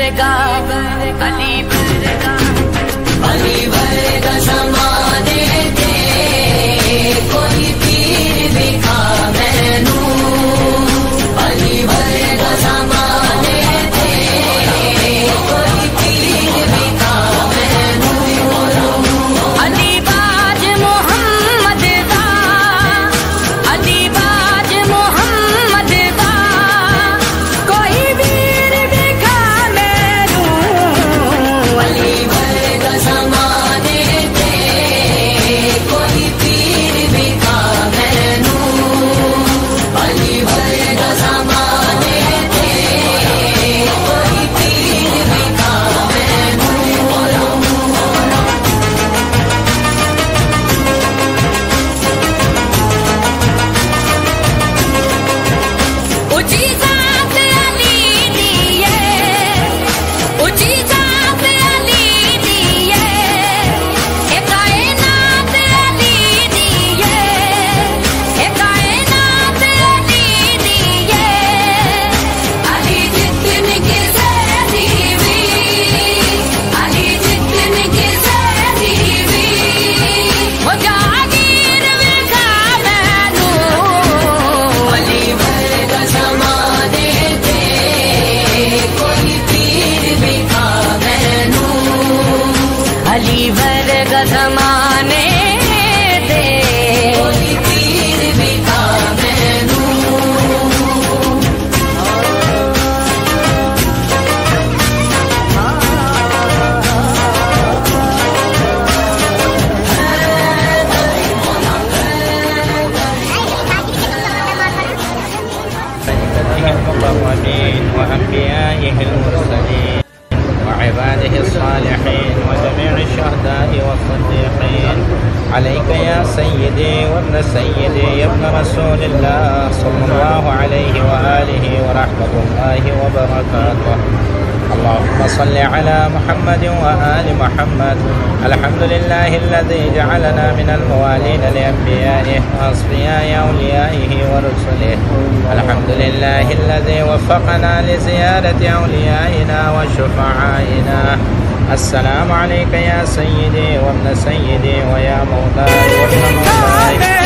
वर्गा अली वर्गा समाने दे कोई पीर दिखा मैनू अली वर्गा समाने दे कोई पीर दिखा मैनू अली बाज मोहम्मद दा अली बाज मोहम्मद दा कोई वीर दिखा मैनू अली वर्गा समाने दे कोई पीर दिखा मैनू अली वर्गा समाने दे कोई पीर दिखा मैनू ऊंची जात अली दिए ऊंची जात अली दिए ए कायनात अली दिए ए कायनात अली दिए अली जितन के ज़ीवी अली जितन के ज़ीवी वो जागीर विखा मैनू अली वर्गा समाने दे कोई पीर दिखा मैनू अली वर्गा समाने दे कोई पीर दिखा मैनू المقربين وأنبيائه المرسلين وعباده الصالحين وجميع الشهداء والصديقين عليك يا سيدي وابن سيدي يا ابن رسول الله صلى الله عليه وآله ورحمة الله وبركاته اللهم صل على محمد وآل محمد الحمد لله الذي جعلنا من الموالين لأنبيائه وأصفياء أوليائه ورسله الحمد لله الذي وفقنا لزيارة أوليائنا وشفعائنا السلام عليك يا سيدي وابن سيدي ويا مولاي وابن مولاي